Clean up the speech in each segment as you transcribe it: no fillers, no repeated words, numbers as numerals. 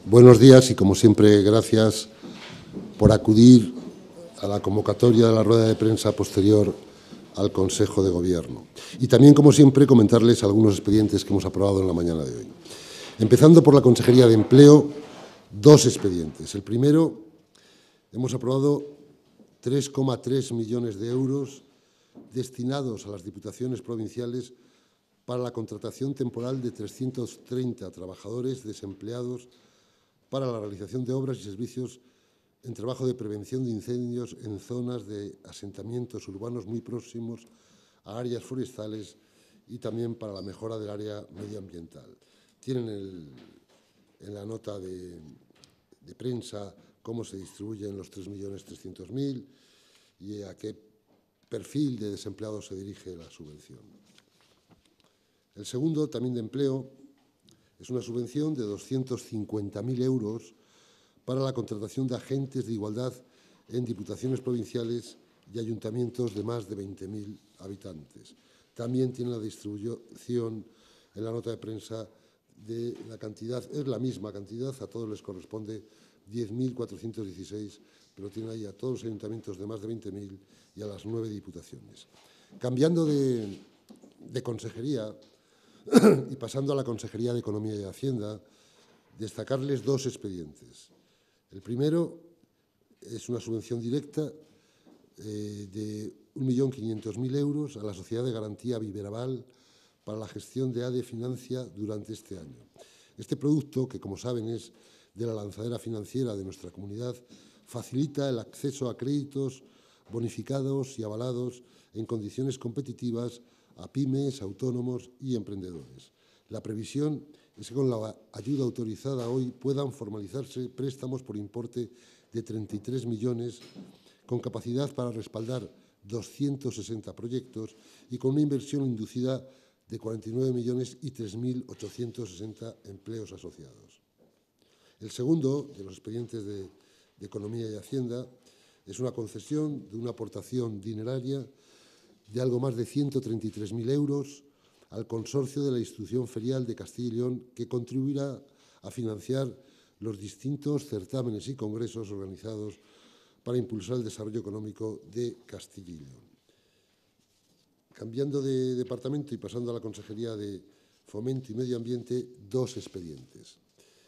Buenos días y, como siempre, gracias por acudir a la convocatoria de la rueda de prensa posterior al Consejo de Gobierno. Y también, como siempre, comentarles algunos expedientes que hemos aprobado en la mañana de hoy. Empezando por la Consejería de Empleo, dos expedientes. El primero, hemos aprobado 3,3 millones de euros destinados a las diputaciones provinciales para la contratación temporal de 330 trabajadores desempleados para la realización de obras y servicios en trabajo de prevención de incendios en zonas de asentamientos urbanos muy próximos a áreas forestales y también para la mejora del área medioambiental. Tienen en la nota de prensa cómo se distribuyen los 3.300.000 y a qué perfil de desempleados se dirige la subvención. El segundo, también de empleo, es una subvención de 250.000 euros para la contratación de agentes de igualdad en diputaciones provinciales y ayuntamientos de más de 20.000 habitantes. También tiene la distribución en la nota de prensa de la cantidad, es la misma cantidad, a todos les corresponde 10.416, pero tiene ahí a todos los ayuntamientos de más de 20.000 y a las 9 diputaciones. Cambiando de consejería y pasando a la Consejería de Economía y Hacienda, destacarles dos expedientes. El primero es una subvención directa de 1.500.000 euros a la Sociedad de Garantía Viveraval para la gestión de ADE Financia durante este año. Este producto, que como saben es de la lanzadera financiera de nuestra comunidad, facilita el acceso a créditos bonificados y avalados en condiciones competitivas a pymes, autónomos y emprendedores. La previsión es que con la ayuda autorizada hoy puedan formalizarse préstamos por importe de 33 millones con capacidad para respaldar 260 proyectos y con una inversión inducida de 49 millones y 3.860 empleos asociados. El segundo de los expedientes de Economía y Hacienda es una concesión de una aportación dineraria de algo más de 133.000 euros al consorcio de la institución ferial de Castilla y León, que contribuirá a financiar los distintos certámenes y congresos organizados para impulsar el desarrollo económico de Castilla y León. Cambiando de departamento y pasando a la Consejería de Fomento y Medio Ambiente, dos expedientes.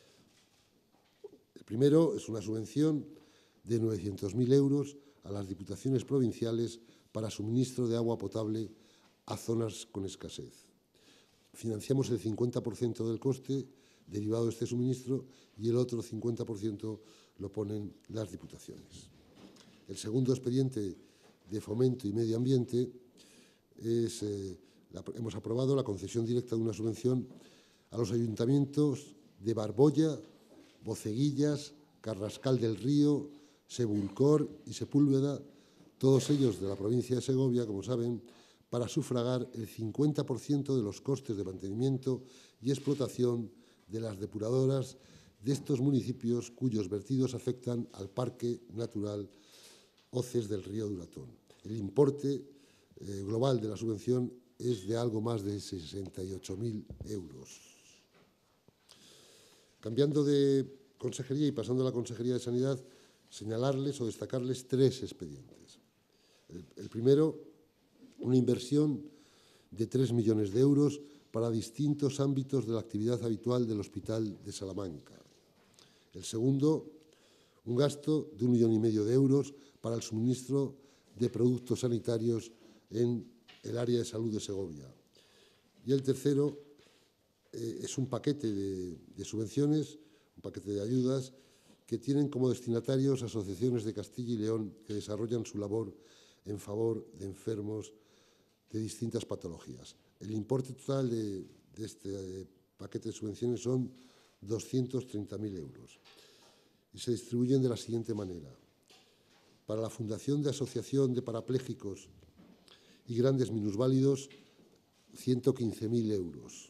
El primero es una subvención de 900.000 euros a las diputaciones provinciales para suministro de agua potable a zonas con escasez. Financiamos el 50% del coste derivado de este suministro y el otro 50% lo ponen las diputaciones. El segundo expediente de Fomento y Medio Ambiente es, hemos aprobado la concesión directa de una subvención a los ayuntamientos de Barboya, Boceguillas, Carrascal del Río, Sebulcor y Sepúlveda, todos ellos de la provincia de Segovia, como saben, para sufragar el 50% de los costes de mantenimiento y explotación de las depuradoras de estos municipios cuyos vertidos afectan al Parque Natural Hoces del Río Duratón. El importe global de la subvención es de algo más de 68.000 euros. Cambiando de consejería y pasando a la Consejería de Sanidad, señalarles o destacarles tres expedientes. El primero, una inversión de 3 millones de euros para distintos ámbitos de la actividad habitual del Hospital de Salamanca. El segundo, un gasto de 1,5 millones de euros para el suministro de productos sanitarios en el área de salud de Segovia. Y el tercero es un paquete de subvenciones, un paquete de ayudas que tienen como destinatarios asociaciones de Castilla y León que desarrollan su labor en favor de enfermos de distintas patologías. El importe total de este paquete de subvenciones son 230.000 euros y se distribuyen de la siguiente manera. Para la Fundación de Asociación de Parapléjicos y Grandes Minusválidos, 115.000 euros.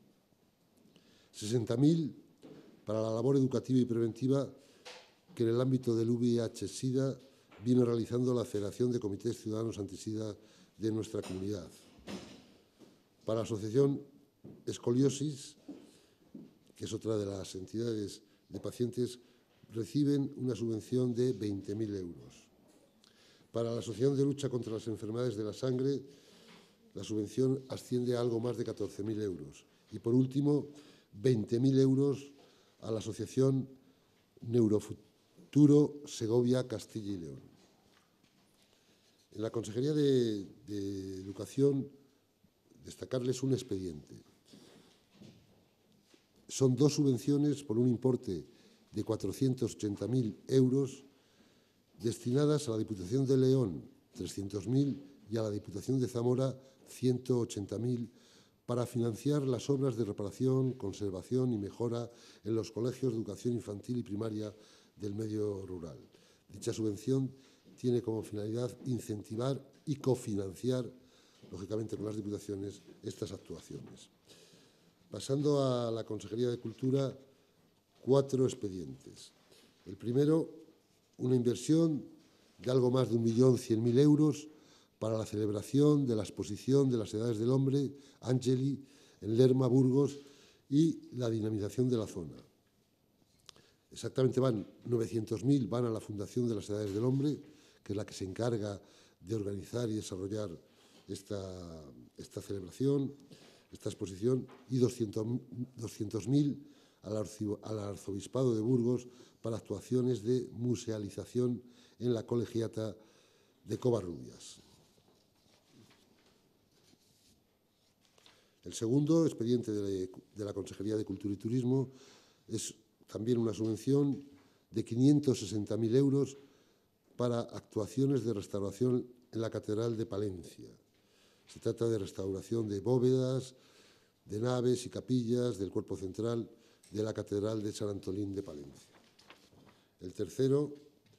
60.000 para la labor educativa y preventiva que en el ámbito del VIH-Sida viene realizando la Federación de Comités Ciudadanos Antisida de nuestra comunidad. Para la Asociación Escoliosis, que es otra de las entidades de pacientes reciben una subvención de 20.000 euros. Para la Asociación de Lucha contra las Enfermedades de la Sangre, la subvención asciende a algo más de 14.000 euros. Y, por último, 20.000 euros a la Asociación Neurofuturo Segovia Castilla y León. En la Consejería de Educación, destacarles un expediente. Son 2 subvenciones por un importe de 480.000 euros destinadas a la Diputación de León, 300.000, y a la Diputación de Zamora, 180.000, para financiar las obras de reparación, conservación y mejora en los colegios de educación infantil y primaria del medio rural. Dicha subvención tiene como finalidad incentivar y cofinanciar, lógicamente con las diputaciones, estas actuaciones. Pasando a la Consejería de Cultura, 4 expedientes. El primero, una inversión de algo más de 1.100.000 euros para la celebración de la exposición de las Edades del Hombre, Angeli, en Lerma, Burgos, y la dinamización de la zona. Exactamente 900.000 van a la Fundación de las Edades del Hombre, que es la que se encarga de organizar y desarrollar esta celebración, esta exposición, y 200.000 al Arzobispado de Burgos para actuaciones de musealización en la Colegiata de Covarrubias. El segundo expediente de la Consejería de Cultura y Turismo es también una subvención de 560.000 euros para actuaciones de restauración en la Catedral de Palencia. Se trata de restauración de bóvedas, de naves y capillas del cuerpo central de la Catedral de San Antolín de Palencia. El tercero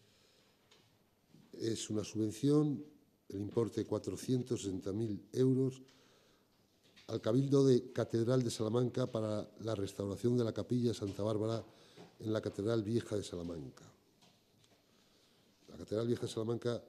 es una subvención, el importe de 460.000 euros, al Cabildo de Catedral de Salamanca para la restauración de la capilla Santa Bárbara en la Catedral Vieja de Salamanca. La Catedral Vieja de Salamanca,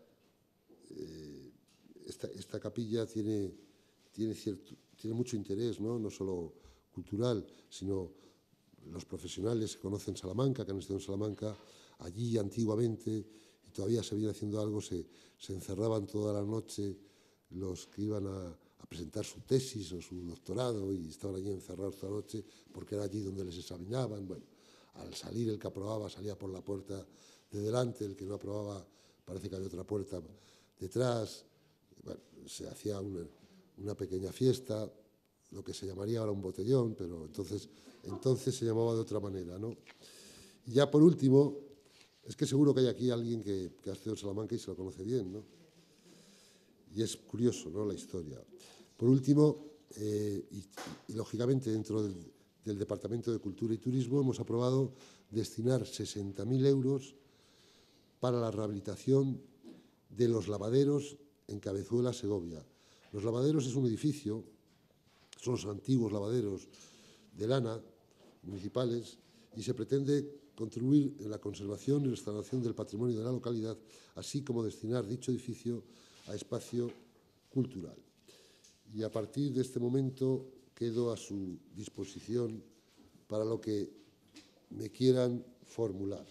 esta capilla tiene mucho interés, no solo cultural, sino los profesionales que conocen Salamanca, que han estado en Salamanca, allí antiguamente, y todavía se viene haciendo algo, se encerraban toda la noche los que iban a presentar su tesis o su doctorado y estaban allí encerrados toda la noche porque era allí donde les examinaban. Bueno, al salir el que aprobaba salía por la puerta de delante, el que no aprobaba parece que había otra puerta detrás. Bueno, se hacía una pequeña fiesta, lo que se llamaría ahora un botellón, pero entonces se llamaba de otra manera, ¿no? Y ya por último, es que seguro que hay aquí alguien que ha estado en Salamanca y se lo conoce bien, ¿no? Y es curioso, ¿no?, la historia. Por último, y lógicamente dentro del Departamento de Cultura y Turismo hemos aprobado destinar 60.000 euros para la rehabilitación de los lavaderos en Cabezuela, Segovia. Los lavaderos es un edificio, son los antiguos lavaderos de lana municipales, y se pretende contribuir en la conservación y restauración del patrimonio de la localidad, así como destinar dicho edificio a espacio cultural. Y a partir de este momento quedo a su disposición para lo que me quieran formular.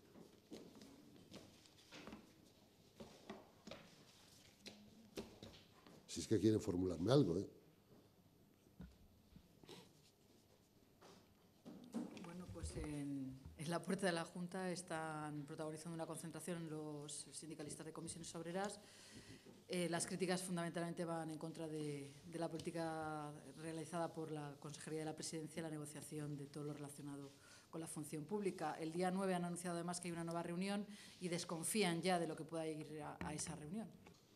Si es que quieren formularme algo, ¿eh? Bueno, pues en la puerta de la Junta están protagonizando una concentración los sindicalistas de comisiones obreras. Las críticas fundamentalmente van en contra de la política realizada por la Consejería de la Presidencia y la negociación de todo lo relacionado con la función pública. El día 9 han anunciado además que hay una nueva reunión y desconfían ya de lo que pueda ir a esa reunión.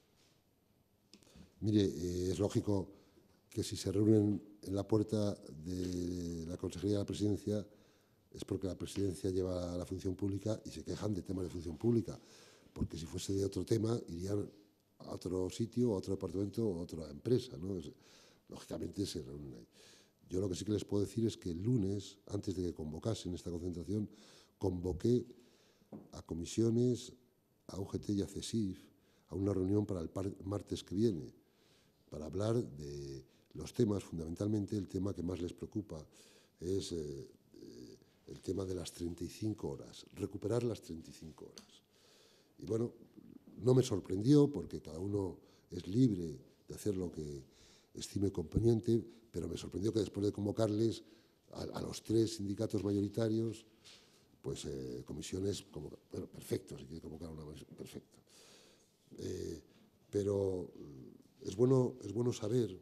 Mire, es lógico que si se reúnen en la puerta de la Consejería de la Presidencia es porque la Presidencia lleva la función pública y se quejan de temas de función pública, porque si fuese de otro tema irían a otro sitio, a otro departamento o a otra empresa, ¿no? Lógicamente se reúnen ahí. Yo lo que sí que les puedo decir es que el lunes, antes de que convocasen esta concentración, convoqué a comisiones, a UGT y a CESIF, a una reunión para el martes que viene, para hablar de los temas, fundamentalmente el tema que más les preocupa es el tema de las 35 horas, recuperar las 35 horas. Y bueno, no me sorprendió porque cada uno es libre de hacer lo que estime conveniente, pero me sorprendió que después de convocarles a los 3 sindicatos mayoritarios, pues comisiones, bueno, perfecto, si quiere convocar una comisión, perfecto. Pero es bueno saber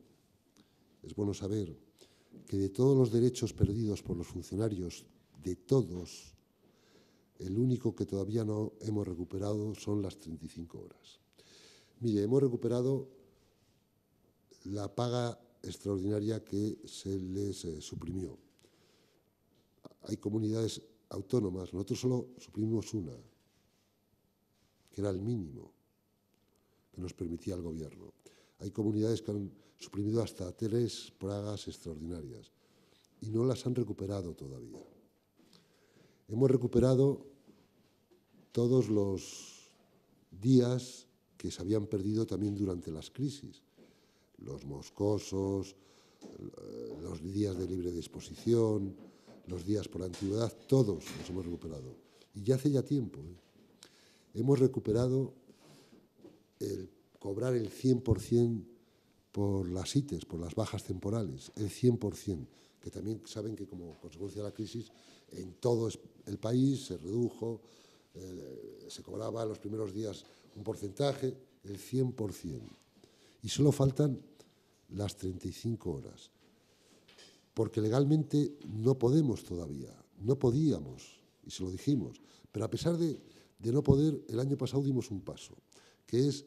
que de todos los derechos perdidos por los funcionarios, de todos, el único que todavía no hemos recuperado son las 35 horas. Mire, hemos recuperado la paga extraordinaria que se les suprimió. Hay comunidades autónomas, nosotros solo suprimimos una, que era el mínimo que nos permitía el Gobierno. Hay comunidades que han suprimido hasta 3 pagas extraordinarias y no las han recuperado todavía. Hemos recuperado todos los días que se habían perdido también durante las crisis, los moscosos, los días de libre disposición, los días por antigüedad, todos los hemos recuperado. Y ya hace ya tiempo. Hemos recuperado el cobrar el 100% por las ITES, por las bajas temporales, el 100%, que también saben que como consecuencia de la crisis en todo el país se redujo, se cobraba en los primeros días un porcentaje, el 100%. Y solo faltan las 35 horas, porque legalmente no podemos todavía, no podíamos, y se lo dijimos, pero a pesar de no poder, el año pasado dimos un paso, que es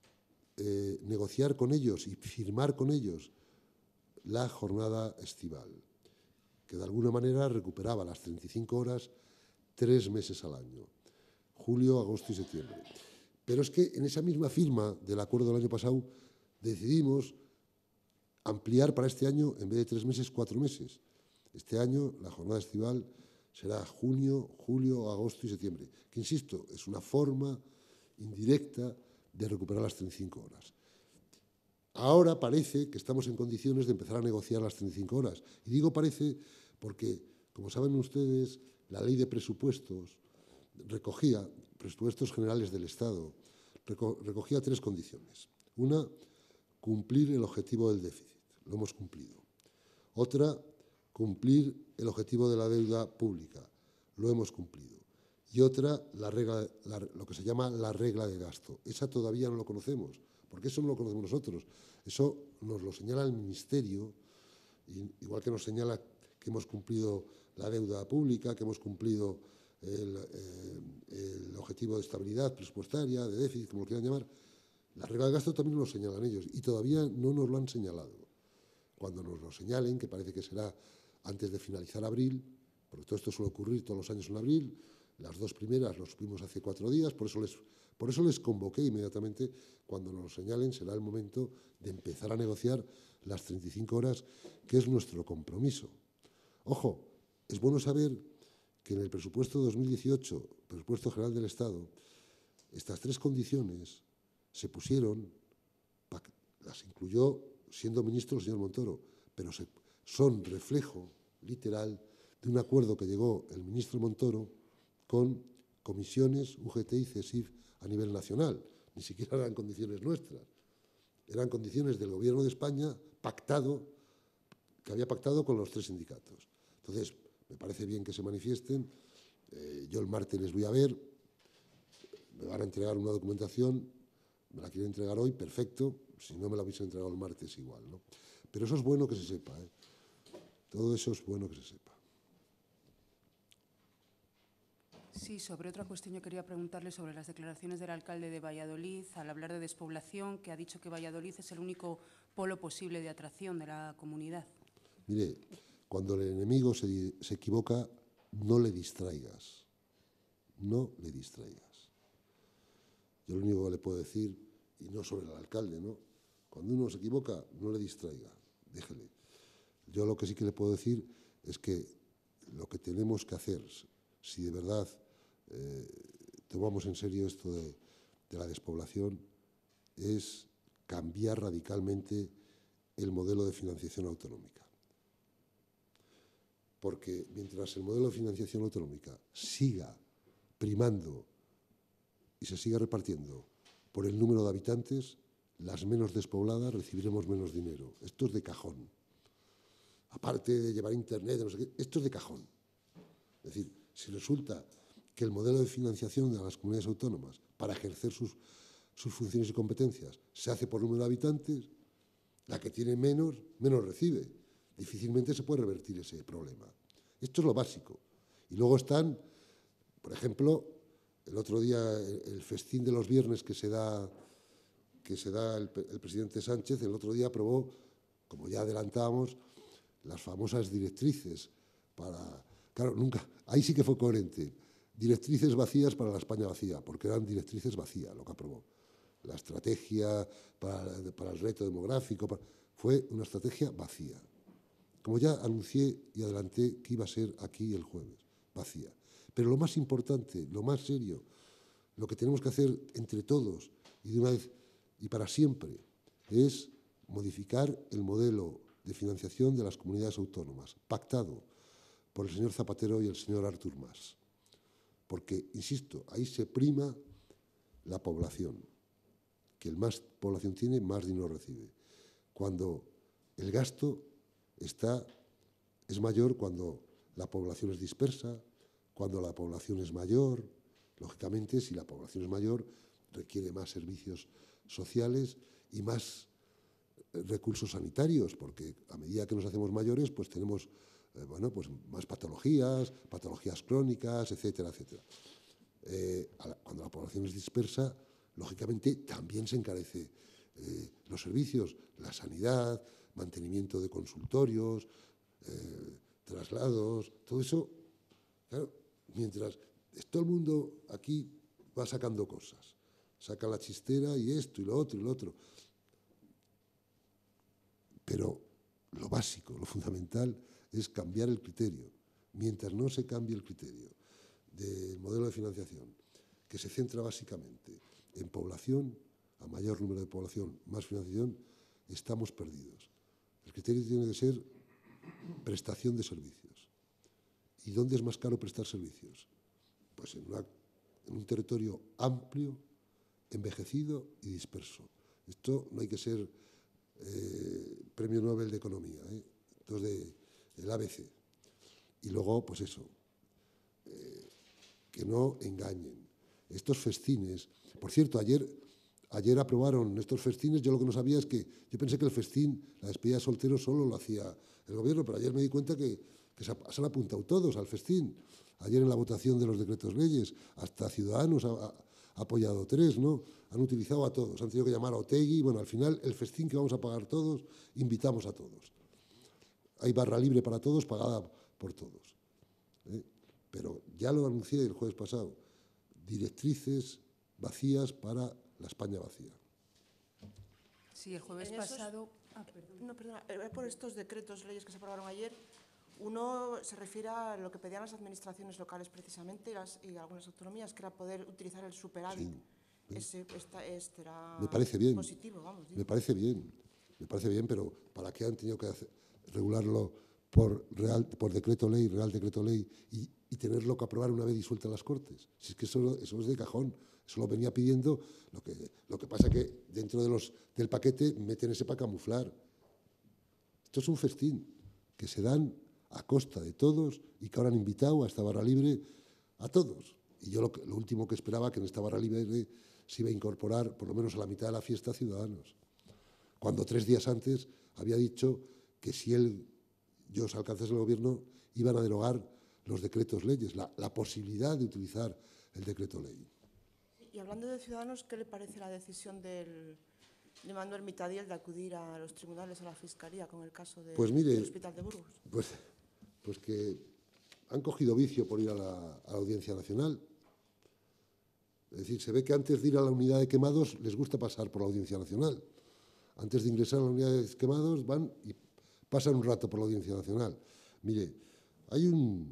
negociar con ellos y firmar con ellos la jornada estival, que de alguna manera recuperaba las 35 horas 3 meses al año, julio, agosto y septiembre. Pero es que en esa misma firma del acuerdo del año pasado decidimos ampliar para este año, en vez de 3 meses, 4 meses. Este año la jornada estival será junio, julio, agosto y septiembre, que insisto, es una forma indirecta de recuperar las 35 horas. Ahora parece que estamos en condiciones de empezar a negociar las 35 horas. Y digo parece porque, como saben ustedes, la ley de presupuestos recogía, presupuestos generales del Estado, recogía 3 condiciones. Una, cumplir el objetivo del déficit, lo hemos cumplido. Otra, cumplir el objetivo de la deuda pública, lo hemos cumplido. Y otra, lo que se llama la regla de gasto. Esa todavía no lo conocemos, porque eso no lo conocemos nosotros. Eso nos lo señala el Ministerio, igual que nos señala que hemos cumplido la deuda pública, que hemos cumplido el objetivo de estabilidad presupuestaria, de déficit, como lo quieran llamar. La regla de gasto también nos lo señalan ellos y todavía no nos lo han señalado. Cuando nos lo señalen, que parece que será antes de finalizar abril, porque todo esto suele ocurrir todos los años en abril, las 2 primeras los supimos hace 4 días, por eso les convoqué inmediatamente. Cuando nos lo señalen será el momento de empezar a negociar las 35 horas, que es nuestro compromiso. Ojo, es bueno saber que en el presupuesto de 2018, presupuesto general del Estado, estas 3 condiciones se pusieron, las incluyó siendo ministro el señor Montoro, pero son reflejo literal de un acuerdo que llegó el ministro Montoro con comisiones, UGT y CESIF a nivel nacional. Ni siquiera eran condiciones nuestras, eran condiciones del Gobierno de España que había pactado con los 3 sindicatos. Entonces, me parece bien que se manifiesten. Yo el martes les voy a ver, me van a entregar una documentación, me la quieren entregar hoy, perfecto, si no me la hubiesen entregado el martes igual, ¿no? Pero eso es bueno que se sepa, todo eso es bueno que se sepa. Sí, sobre otra cuestión yo quería preguntarle sobre las declaraciones del alcalde de Valladolid al hablar de despoblación, que ha dicho que Valladolid es el único polo posible de atracción de la comunidad. Mire, cuando el enemigo se equivoca, no le distraigas, no le distraigas. Yo lo único que le puedo decir, y no sobre el alcalde, ¿no? Cuando uno se equivoca, no le distraiga, déjele. Yo lo que sí que le puedo decir es que lo que tenemos que hacer, si de verdad tomamos en serio esto de la despoblación, es cambiar radicalmente el modelo de financiación autonómica. porque mientras el modelo de financiación autonómica siga primando y se siga repartiendo por el número de habitantes, las menos despobladas recibiremos menos dinero. Esto es de cajón. Aparte de llevar internet, no sé qué, esto es de cajón. Es decir, si resulta que el modelo de financiación de las comunidades autónomas para ejercer sus funciones y competencias se hace por número de habitantes, la que tiene menos recibe. Difícilmente se puede revertir ese problema. Esto es lo básico. Y luego están, por ejemplo, el otro día, el festín de los viernes que se da el presidente Sánchez, el otro día aprobó, como ya adelantábamos, las famosas directrices para... Claro, nunca, ahí sí que fue coherente. Directrices vacías para la España vacía, porque eran directrices vacías lo que aprobó. La estrategia para el reto demográfico fue una estrategia vacía. Como ya anuncié y adelanté que iba a ser aquí el jueves, vacía. Pero lo más importante, lo más serio, lo que tenemos que hacer entre todos y de una vez y para siempre es modificar el modelo de financiación de las comunidades autónomas, pactado por el señor Zapatero y el señor Artur Mas. Porque, insisto, ahí se prima la población. Que el más población tiene, más dinero recibe. Cuando el gasto es mayor cuando la población es dispersa, cuando la población es mayor. Lógicamente, si la población es mayor, requiere más servicios sociales y más recursos sanitarios, porque a medida que nos hacemos mayores, pues tenemos pues más patologías crónicas, etcétera, etcétera. Cuando la población es dispersa, lógicamente también se encarece los servicios, la sanidad, mantenimiento de consultorios, traslados, todo eso. Claro, mientras todo el mundo aquí va sacando cosas, saca la chistera y esto y lo otro y lo otro. Pero lo básico, lo fundamental es cambiar el criterio. Mientras no se cambie el criterio del modelo de financiación, que se centra básicamente en población, a mayor número de población, más financiación, estamos perdidos. El criterio tiene que ser prestación de servicios. ¿Y dónde es más caro prestar servicios? Pues en un territorio amplio, envejecido y disperso. Esto no hay que ser premio Nobel de Economía, esto es del ABC. Y luego, pues eso, que no engañen. Estos festines, por cierto, ayer aprobaron estos festines. Yo lo que no sabía es que yo pensé que el festín, la despedida de solteros, solo lo hacía el gobierno, pero ayer me di cuenta que se han apuntado todos al festín. Ayer en la votación de los decretos leyes, hasta Ciudadanos ha apoyado 3, ¿no? Han utilizado a todos, han tenido que llamar a Otegi. Bueno, al final el festín que vamos a pagar todos, invitamos a todos. Hay barra libre para todos, pagada por todos. Pero ya lo anuncié el jueves pasado, directrices vacías para la España vacía. Sí, el jueves pasado... No, perdona, por estos decretos, leyes que se aprobaron ayer, uno se refiere a lo que pedían las administraciones locales precisamente y algunas autonomías, que era poder utilizar el superávit. Sí. Este era me parece bien, positivo, vamos. Me parece bien, pero ¿para qué han tenido que regularlo por decreto ley, real decreto ley, y tenerlo que aprobar una vez disuelta las Cortes? Si es que eso es de cajón, eso lo venía pidiendo. Lo que pasa es que dentro del paquete meten ese para camuflar. Esto es un festín que se dan a costa de todos y que ahora han invitado a esta barra libre a todos. Y yo lo último que esperaba, que en esta barra libre se iba a incorporar por lo menos a la mitad de la fiesta Ciudadanos, cuando 3 días antes había dicho que si ellos alcanzasen el gobierno iban a derogar los decretos leyes, la posibilidad de utilizar el decreto ley. Y hablando de Ciudadanos, ¿qué le parece la decisión de Manuel Mitadiel de acudir a los tribunales, a la Fiscalía, con el caso del Hospital de Burgos? Pues que han cogido vicio por ir a la Audiencia Nacional. Es decir, se ve que antes de ir a la unidad de quemados les gusta pasar por la Audiencia Nacional. Antes de ingresar a la unidad de quemados van y pasan un rato por la Audiencia Nacional. Mire, hay un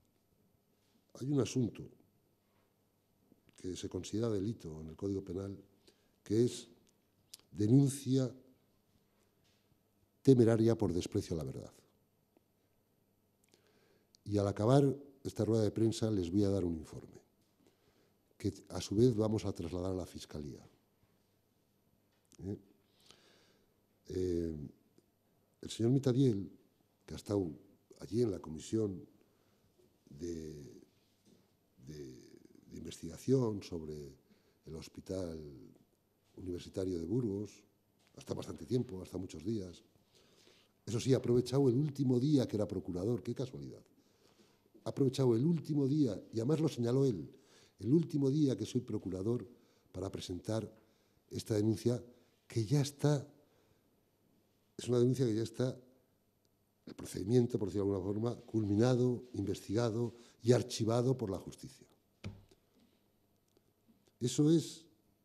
asunto que se considera delito en el Código Penal, que es denuncia temeraria por desprecio a la verdad. Y al acabar esta rueda de prensa les voy a dar un informe, que a su vez vamos a trasladar a la Fiscalía. El señor Mitadiel, que ha estado allí en la comisión de investigación sobre el Hospital Universitario de Burgos, hasta bastante tiempo, hasta muchos días. Eso sí, ha aprovechado el último día que era procurador, qué casualidad. Ha aprovechado el último día, y además lo señaló él, el último día que soy procurador para presentar esta denuncia que ya está, es una denuncia que ya está, el procedimiento, por decirlo de alguna forma, culminado, investigado y archivado por la justicia. Eso es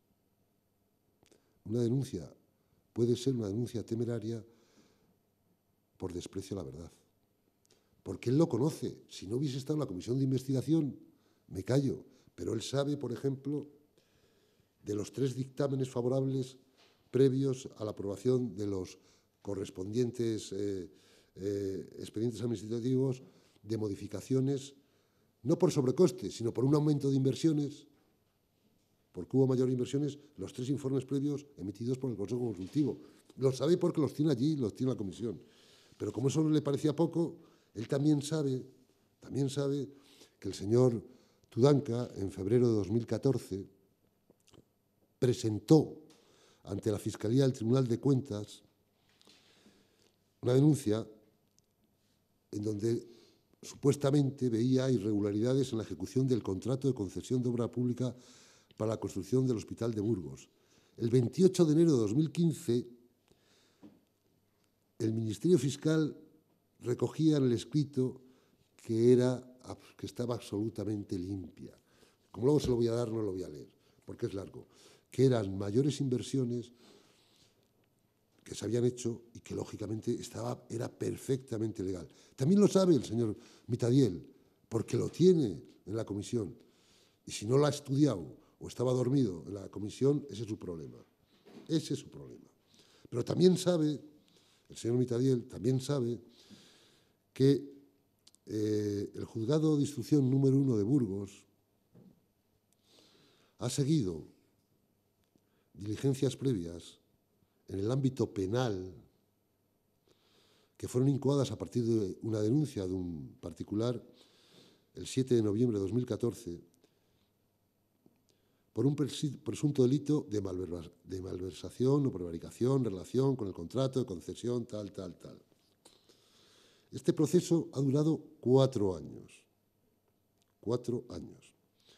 una denuncia, puede ser una denuncia temeraria por desprecio a la verdad. Porque él lo conoce. Si no hubiese estado en la comisión de investigación, me callo. Pero él sabe, por ejemplo, de los 3 dictámenes favorables previos a la aprobación de los correspondientes expedientes administrativos de modificaciones, no por sobrecoste, sino por un aumento de inversiones, porque hubo mayor inversiones, los 3 informes previos emitidos por el Consejo Consultivo. Lo sabe porque los tiene allí, los tiene en la comisión. Pero como eso le parecía poco, él también sabe que el señor Tudanca, en febrero de 2014, presentó ante la Fiscalía del Tribunal de Cuentas una denuncia en donde supuestamente veía irregularidades en la ejecución del contrato de concesión de obra pública para la construcción del Hospital de Burgos. El 28 de enero de 2015, el Ministerio Fiscal recogía en el escrito que estaba absolutamente limpia. Como luego se lo voy a dar, no lo voy a leer, porque es largo. Que eran mayores inversiones que se habían hecho y que, lógicamente, era perfectamente legal. También lo sabe el señor Mitadiel, porque lo tiene en la comisión. Y si no lo ha estudiado o estaba dormido en la comisión, ese es su problema. Ese es su problema. Pero también sabe, el señor Mitadiel también sabe que el Juzgado de Instrucción número 1 de Burgos ha seguido diligencias previas en el ámbito penal que fueron incoadas a partir de una denuncia de un particular el 7 de noviembre de 2014 por un presunto delito de malversación o prevaricación en relación con el contrato de concesión tal. Este proceso ha durado 4 años. 4 años.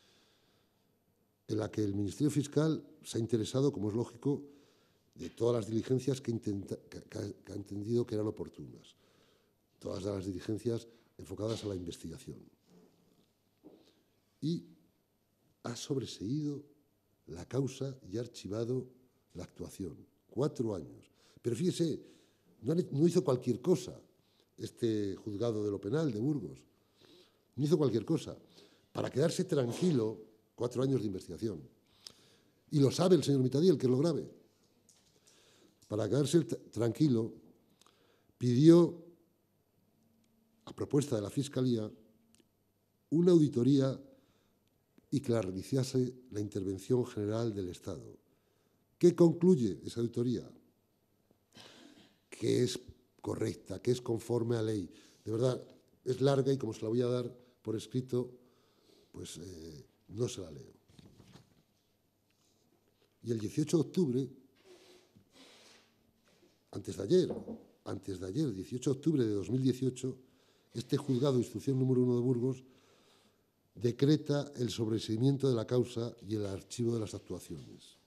En la que el Ministerio Fiscal se ha interesado, como es lógico, de todas las diligencias que ha entendido que eran oportunas. Todas las diligencias enfocadas a la investigación. Y ha sobreseído la causa y ha archivado la actuación. 4 años. Pero fíjese, no hizo cualquier cosa este juzgado de lo penal de Burgos. No hizo cualquier cosa. Para quedarse tranquilo, 4 años de investigación. Y lo sabe el señor Mitadiel, que es lo grave. Para quedarse tranquilo, pidió, a propuesta de la Fiscalía, una auditoría y que la realizase la Intervención General del Estado. ¿Qué concluye esa auditoría? Que es correcta, que es conforme a ley. De verdad, es larga y como se la voy a dar por escrito, pues no se la leo. Y el 18 de octubre, antes de ayer, 18 de octubre de 2018, este juzgado de instrucción número 1 de Burgos decreta el sobreseimiento de la causa y el archivo de las actuaciones.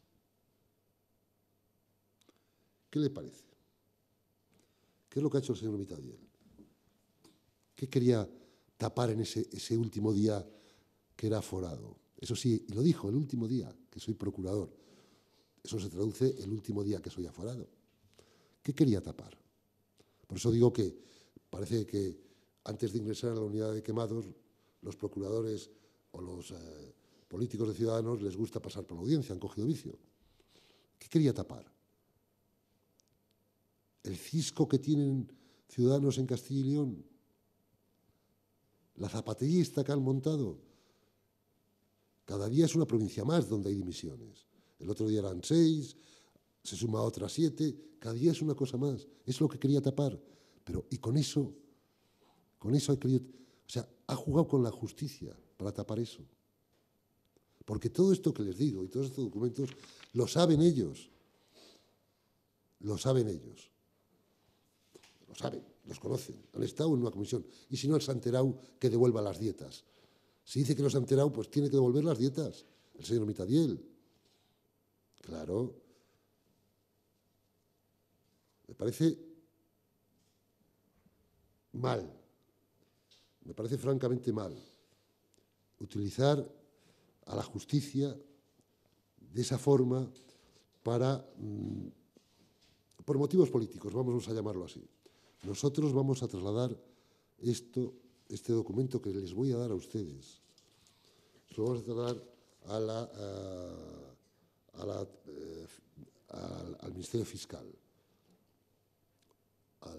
¿Qué le parece? ¿Qué es lo que ha hecho el señor Mitadiel? ¿Qué quería tapar en ese último día que era aforado? Eso sí, y lo dijo, el último día que soy procurador. Eso se traduce el último día que soy aforado. ¿Qué quería tapar? Por eso digo que parece que antes de ingresar a la unidad de quemados, los procuradores o los políticos de Ciudadanos les gusta pasar por la audiencia, han cogido vicio. ¿Qué quería tapar? El cisco que tienen Ciudadanos en Castilla y León, La zapatillista que han montado. Cada día es una provincia más donde hay dimisiones. El otro día eran 6, se suma otras 7, cada día es una cosa más. Es lo que quería tapar. Pero, y con eso ha querido, o sea, ha jugado con la justicia para tapar eso. Porque todo esto que les digo y todos estos documentos lo saben ellos. Lo saben ellos. Lo saben, los conocen. Han estado en una comisión. Y si no, el Santerau que devuelva las dietas. Si dice que no se ha enterado, pues tiene que devolver las dietas. El señor Mitadiel. Claro. Me parece mal. Me parece francamente mal utilizar a la justicia de esa forma para, por motivos políticos, vamos a llamarlo así. Nosotros vamos a trasladar este documento que les voy a dar a ustedes. Se lo vamos a trasladar al Ministerio Fiscal, a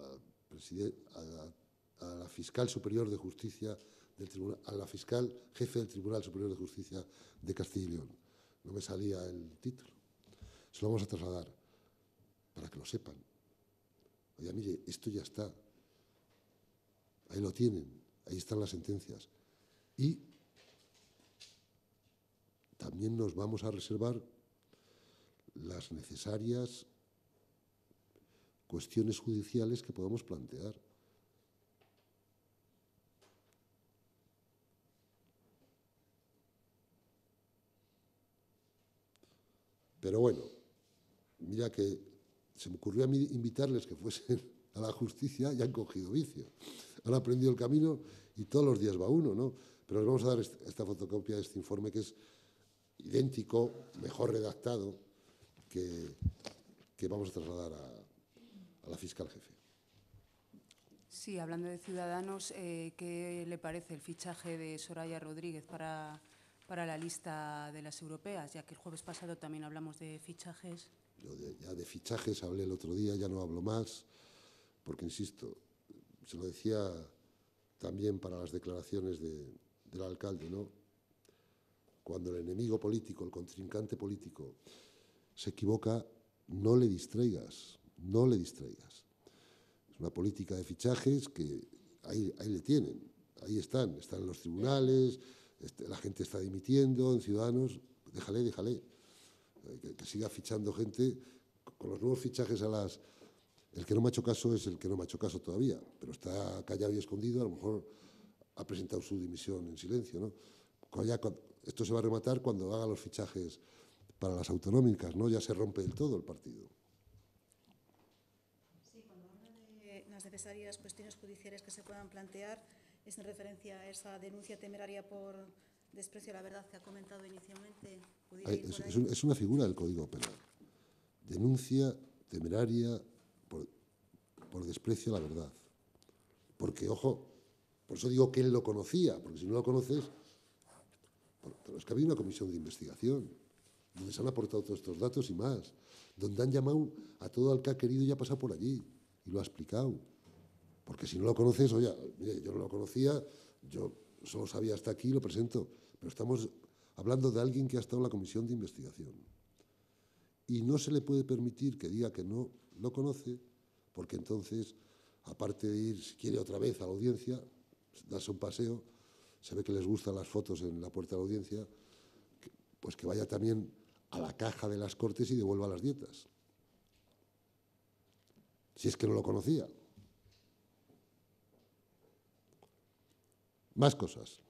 la Fiscal Superior de Justicia del Tribunal, a la Fiscal Jefe del Tribunal Superior de Justicia de Castilla y León. No me salía el título. Se lo vamos a trasladar para que lo sepan. Oye, mire, esto ya está. Ahí lo tienen, ahí están las sentencias. Y también nos vamos a reservar las necesarias cuestiones judiciales que podamos plantear. Pero bueno, mira que se me ocurrió a mí invitarles que fuesen a la justicia y han cogido vicio. Han aprendido el camino y todos los días va uno, ¿no? Pero les vamos a dar esta fotocopia de este informe que es idéntico, mejor redactado, que vamos a trasladar a la fiscal jefe. Sí, hablando de Ciudadanos, ¿qué le parece el fichaje de Soraya Rodríguez para la lista de las europeas? Ya que el jueves pasado también hablamos de fichajes. Yo ya de fichajes hablé el otro día, ya no hablo más, porque, insisto, se lo decía también para las declaraciones del alcalde, ¿no? Cuando el enemigo político, el contrincante político, se equivoca, no le distraigas, no le distraigas. Es una política de fichajes que ahí le tienen, ahí están en los tribunales, la gente está dimitiendo en Ciudadanos, déjale. Que siga fichando gente con los nuevos fichajes El que no me ha hecho caso es el que no me ha hecho caso todavía, pero está callado y escondido, a lo mejor ha presentado su dimisión en silencio, ¿no? Esto se va a rematar cuando haga los fichajes para las autonómicas, ¿no? Ya se rompe del todo el partido. Sí, cuando habla de las necesarias cuestiones judiciales que se puedan plantear, es en referencia a esa denuncia temeraria por desprecio a la verdad que ha comentado inicialmente. Es una figura del Código Penal. Denuncia temeraria por desprecio a la verdad. Porque, ojo, por eso digo que él lo conocía, porque si no lo conoces... Pero es que ha habido una comisión de investigación donde se han aportado todos estos datos y más, donde han llamado a todo el que ha querido y ha pasado por allí y lo ha explicado. Porque si no lo conoces, oye, mire, yo no lo conocía, yo solo sabía hasta aquí y lo presento, pero estamos hablando de alguien que ha estado en la comisión de investigación. Y no se le puede permitir que diga que no lo conoce, porque entonces, aparte de ir, si quiere otra vez a la audiencia, darse un paseo, se ve que les gustan las fotos en la puerta de la audiencia, pues que vaya también a la caja de las Cortes y devuelva las dietas. Si es que no lo conocía. Más cosas.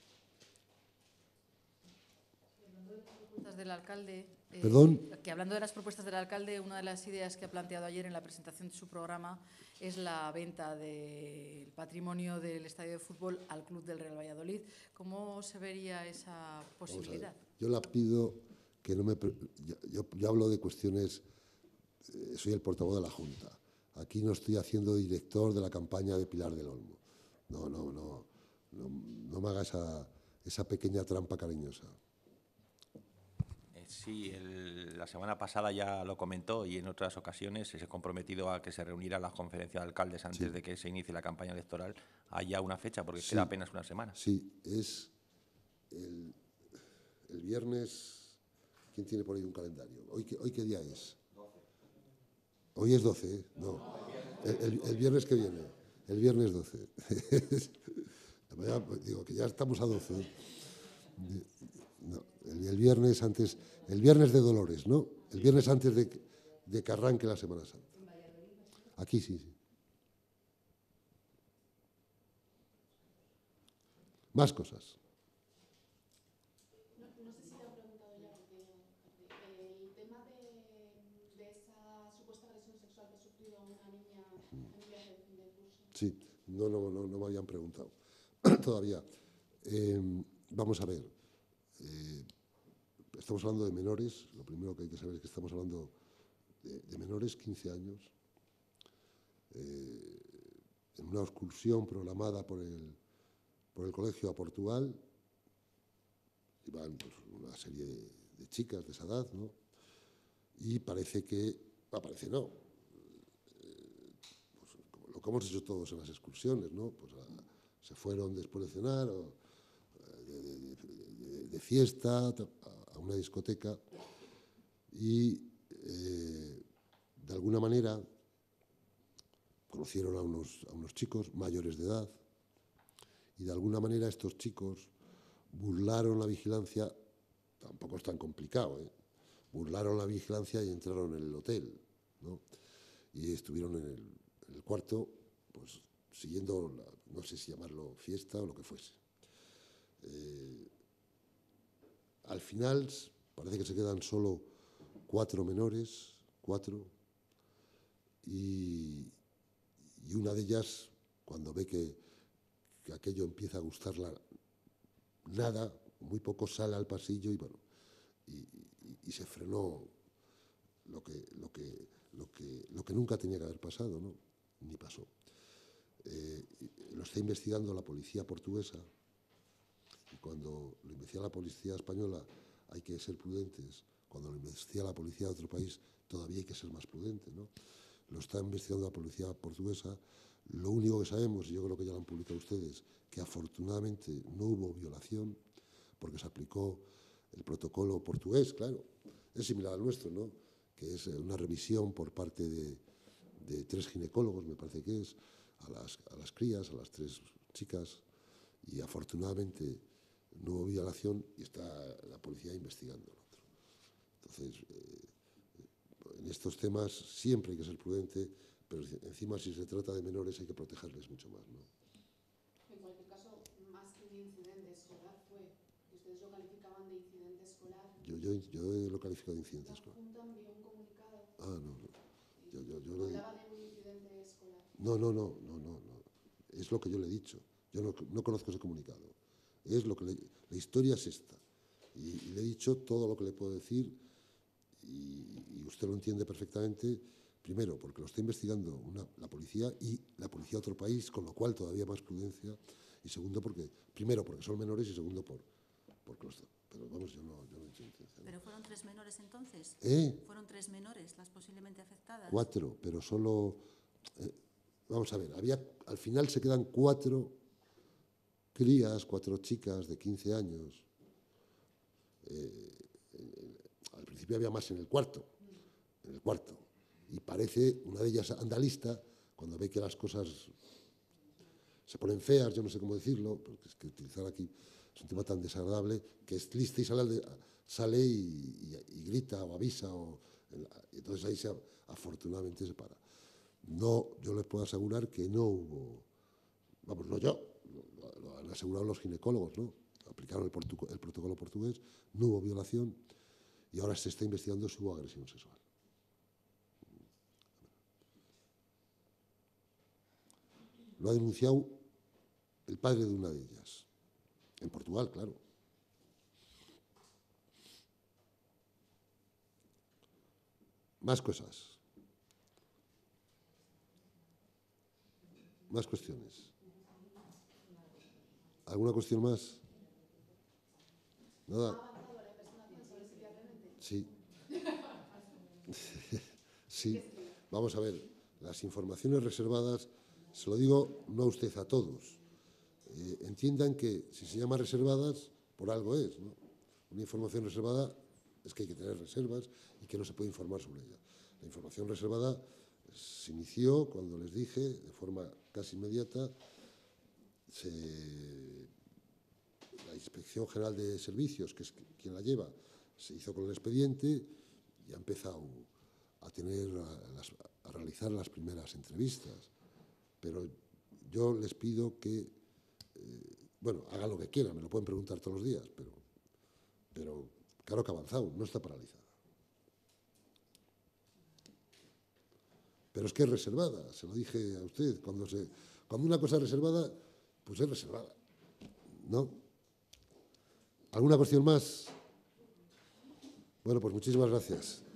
Del alcalde, ¿Perdón? Que hablando de las propuestas del alcalde, una de las ideas que ha planteado ayer en la presentación de su programa es la venta del patrimonio del estadio de fútbol al Club del Real Valladolid. ¿Cómo se vería esa posibilidad? Yo la pido que no me... Yo hablo de cuestiones... soy el portavoz de la Junta. Aquí no estoy haciendo director de la campaña de Pilar del Olmo. No me haga esa pequeña trampa cariñosa. Sí, la semana pasada ya lo comentó y en otras ocasiones se ha comprometido a que se reunirán las conferencias de alcaldes antes de que se inicie la campaña electoral. ¿Hay ya una fecha? Porque queda apenas una semana. Sí, es el viernes. ¿Quién tiene por ahí un calendario? ¿Hoy qué día es? 12. Hoy es 12, ¿eh? No. El viernes que viene. El viernes 12. Digo que ya estamos a 12. No, el viernes antes, el viernes de Dolores, ¿no? El viernes antes de que arranque la Semana Santa. Aquí sí. Más cosas. No sé si te han preguntado ya, porque el tema de esa supuesta agresión sexual que ha sufrido una niña en un viaje de fin de curso. Sí, no me habían preguntado todavía. Vamos a ver. Estamos hablando de menores. Lo primero que hay que saber es que estamos hablando de menores, 15 años, en una excursión programada por el colegio a Portugal. Iban pues, una serie de chicas de esa edad, ¿no? Y parece que, no, pues, lo que hemos hecho todos en las excursiones, ¿no? Pues se fueron después de cenar o de fiesta a una discoteca y de alguna manera conocieron a unos chicos mayores de edad y de alguna manera estos chicos burlaron la vigilancia. Tampoco es tan complicado, ¿eh? Burlaron la vigilancia y entraron en el hotel, ¿no? Y estuvieron en el cuarto, pues siguiendo, no sé si llamarlo fiesta o lo que fuese. Al final parece que se quedan solo 4 menores, 4, y una de ellas, cuando ve que aquello empieza a gustarla, nada, muy poco, sale al pasillo y bueno, y se frenó lo que nunca tenía que haber pasado, ¿no? Ni pasó. Lo está investigando la policía portuguesa. Y cuando lo investiga la policía española hay que ser prudentes. Cuando lo investiga la policía de otro país todavía hay que ser más prudente, ¿no? Lo está investigando la policía portuguesa. Lo único que sabemos, y yo creo que ya lo han publicado ustedes, que afortunadamente no hubo violación porque se aplicó el protocolo portugués, claro. Es similar al nuestro, ¿no? Que es una revisión por parte de 3 ginecólogos, me parece que es, a las crías, a las 3 chicas, y afortunadamente no hubo violación y está la policía investigando el otro. Entonces, en estos temas siempre hay que ser prudente, pero encima si se trata de menores hay que protegerles mucho más, ¿no? En cualquier caso, más que un incidente escolar fue, que ustedes lo calificaban de incidente escolar. Yo lo califico de incidente escolar. ¿La Junta envió un comunicado? Yo ¿Hablaba de un incidente escolar? No. Es lo que yo le he dicho. Yo no conozco ese comunicado. Es lo que la historia es esta. Y le he dicho todo lo que le puedo decir y usted lo entiende perfectamente. Primero, porque lo está investigando la policía y la policía de otro país, con lo cual todavía más prudencia. Y segundo, primero, porque son menores y segundo, porque los... Pero vamos, yo no he hecho intención. ¿Pero fueron 3 menores entonces? ¿Fueron 3 menores las posiblemente afectadas? 4, pero solo... vamos a ver, al final se quedan 4 crías, 4 chicas de 15 años. Al principio había más en el cuarto. Y parece, una de ellas anda lista, cuando ve que las cosas se ponen feas, yo no sé cómo decirlo, porque es que utilizar aquí es un tema tan desagradable, que es lista y sale y grita o avisa, y entonces ahí afortunadamente se para. No, yo les puedo asegurar que no hubo, vamos, no yo, lo han asegurado los ginecólogos, ¿no? Aplicaron el protocolo portugués, no hubo violación y ahora se está investigando si hubo agresión sexual. Lo ha denunciado el padre de una de ellas, en Portugal, claro. Más cosas. Más cuestiones. ¿Alguna cuestión más? Nada. Sí. Sí. Vamos a ver, las informaciones reservadas, se lo digo no a usted, a todos. Entiendan que si se llama reservadas, por algo es, ¿no? Una información reservada es que hay que tener reservas y que no se puede informar sobre ella. La información reservada se inició cuando les dije, de forma casi inmediata, la Inspección General de Servicios, que es quien la lleva, se hizo con el expediente y ha empezado a realizar las primeras entrevistas. Pero yo les pido que, bueno, hagan lo que quieran, me lo pueden preguntar todos los días, pero claro que ha avanzado, no está paralizada. Pero es que es reservada, se lo dije a usted, cuando una cosa es reservada, pues es reservada, ¿no? ¿Alguna cuestión más? Bueno, pues muchísimas gracias.